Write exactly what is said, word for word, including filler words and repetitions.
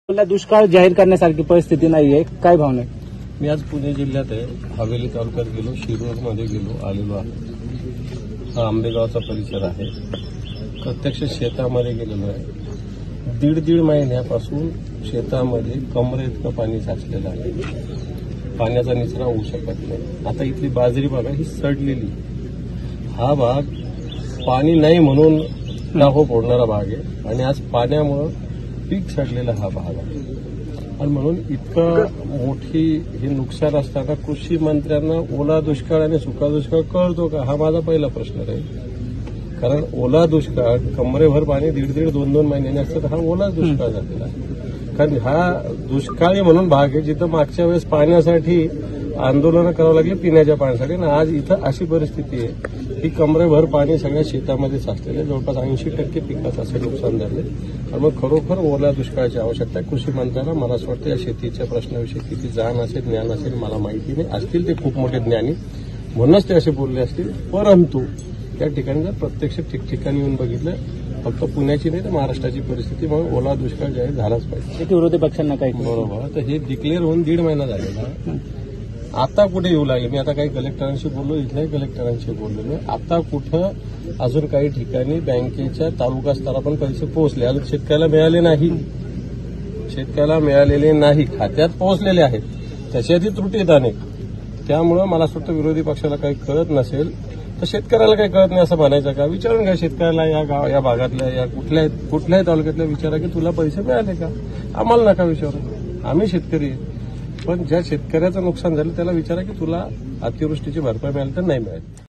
मला दुष्काळ जाहीर करण्यासारखी परिस्थिती नाहीये, काय भावना आहे? मी आज पुणे जिल्ह्यात आहे. हवेली तालुक्यात गेलो, शिरूरमध्ये गेलो आलेलो आहे. हा आंबेगावचा परिसर आहे. प्रत्यक्ष शेतामध्ये गेलेलो आहे. दीड दीड महिन्यापासून शेतामध्ये कमरे इतकं पाणी साचलेलं आहे. पाण्याचा निचरा होऊ शकत नाही. आता इथली बाजरी बघा, ही सडलेली. हा भाग पाणी नाही म्हणून टाहो फोडणारा भाग आहे आणि आज पाण्यामुळं पीक सडलेला हा भाग आहे. आणि म्हणून इतकं मोठी हे नुकसान असताना कृषी मंत्र्यांना ओला दुष्काळ आणि सुका दुष्काळ कळतो का, हा माझा पहिला प्रश्न राहील. कारण ओला दुष्काळ कमरेभर पाणी दीड दीड दोन दोन महिन्यांनी असतं, तर हा ओला दुष्काळ झालेला आहे. कारण हा दुष्काळी म्हणून भाग आहे जिथं मागच्या वेळेस पाण्यासाठी आंदोलनं करावं लागली पिण्याच्या पाण्यासाठी, आणि आज इथं अशी परिस्थिती आहे की कमरेभर पाणी सगळ्या शेतामध्ये साचलेलं आहे. जवळपास ऐंशी टक्के पिकाचं असं नुकसान झाले. आणि मग खरोखर ओला दुष्काळाची आवश्यकता आहे. कृषी मंत्र्यांना मला असं वाटतं या शेतीच्या प्रश्नाविषयी किती जाण असेल, ज्ञान असेल मला माहिती नाही. असतील ते खूप मोठे ज्ञानी, म्हणूनच ते असे बोलले असतील. परंतु या ठिकाणी जर प्रत्यक्ष ठिकठिकाणी येऊन बघितलं, फक्त पुण्याची नाही तर महाराष्ट्राची परिस्थिती, म्हणून ओला दुष्काळ जाहीर झालाच पाहिजे. विरोधी पक्षांना काही बरोबर. तर हे डिक्लेअर होऊन दीड महिना झालेला. आता कुठे येऊ लागले, मी आता काही कलेक्टरांशी बोललो, इथल्याही कलेक्टरांशी बोललो मी. आता कुठं अजून काही ठिकाणी बँकेच्या तालुका स्तरापर्यंत पैसे पोहोचले, अजून शेतकऱ्याला मिळाले नाही. शेतकऱ्याला मिळालेले नाही, खात्यात पोहोचलेले आहेत, त्याच्यातही त्रुटी आहेत अनेक. त्यामुळं मला असं वाटतं विरोधी पक्षाला काही कळत नसेल तर शेतकऱ्याला काही कळत नाही असं म्हणायचं का? विचारून घ्या शेतकऱ्याला, या गाव या भागातल्या या कुठल्याही कुठल्याही तालुक्यातल्या विचारा की तुला पैसे मिळाले का. आम्हाला नका विचारू, आम्ही शेतकरी आहे. पण ज्या शेतकऱ्याचं नुकसान झालं त्याला विचारा की तुला अतिवृष्टीची भरपाई मिळाली तर नाही मिळाली.